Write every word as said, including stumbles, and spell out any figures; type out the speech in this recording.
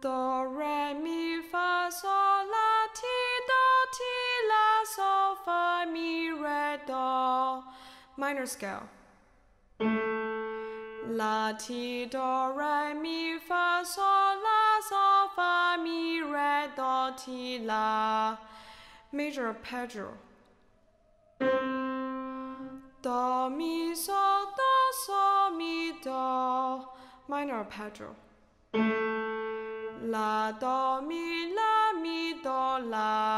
Do, re, mi, fa, sol, la, ti, do, ti, la, sol, fa, mi, re, do. Minor scale. La, ti, do, re, mi, fa, sol, la, sol, fa, mi, re, do, ti, la. Major arpeggio. Do, mi, sol, do, sol, mi, do. Minor arpeggio. La, do, mi, la, mi, do, la.